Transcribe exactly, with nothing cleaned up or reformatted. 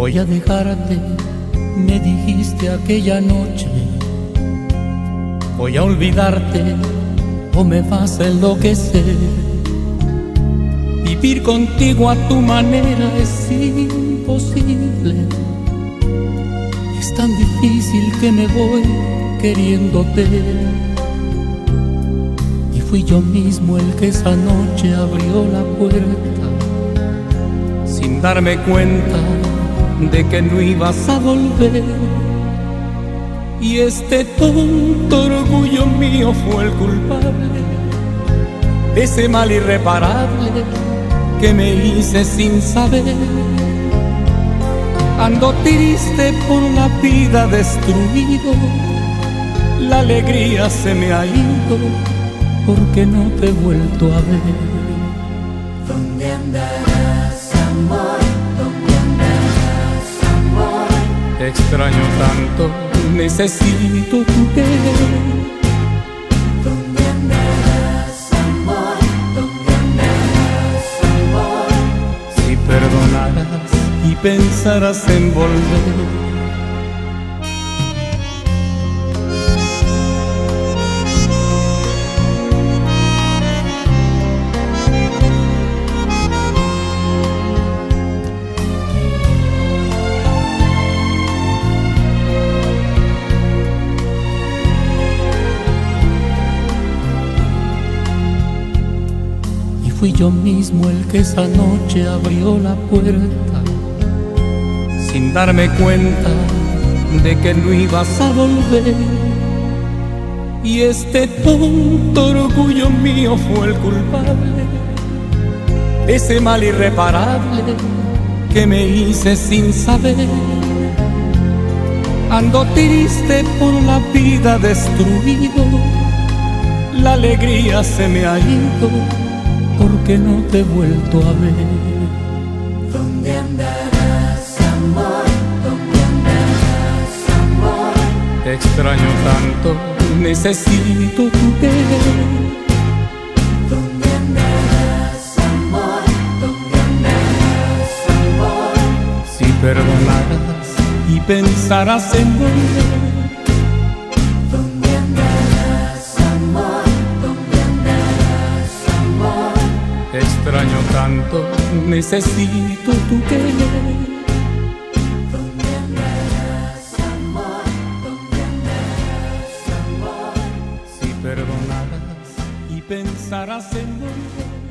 Voy a dejarte, me dijiste aquella noche. Voy a olvidarte o me vas a enloquecer. Vivir contigo a tu manera es imposible. Es tan difícil que me voy queriéndote. Y fui yo mismo el que esa noche abrió la puerta, sin darme cuenta de que no ibas a volver. Y este tonto orgullo mío fue el culpable de ese mal irreparable que me hice sin saber. Ando triste por la vida destruido, la alegría se me ha ido porque no te he vuelto a ver. ¿Dónde andarás, amor? ¿Dónde andarás, amor? Te extraño tanto, necesito tu querer. ¿Dónde andarás, amor? ¿Dónde andarás, amor? Si perdonaras y pensarás en volver. Fui yo mismo el que esa noche abrió la puerta, sin darme cuenta de que no ibas a volver. Y este tonto orgullo mío fue el culpable de ese mal irreparable que me hice sin saber. Ando triste por la vida destruido, la alegría se me ha ido porque no te he vuelto a ver. ¿Dónde andarás, amor? ¿Dónde andarás, amor? Te extraño tanto, necesito tu querer. ¿Dónde andarás, amor? ¿Dónde andarás, amor? Si perdonaras y pensarás en volver. Te extraño tanto, necesito tu querer. ¿Dónde andarás, amor? ¿Dónde andarás, amor? Si perdonaras y pensarás en volver.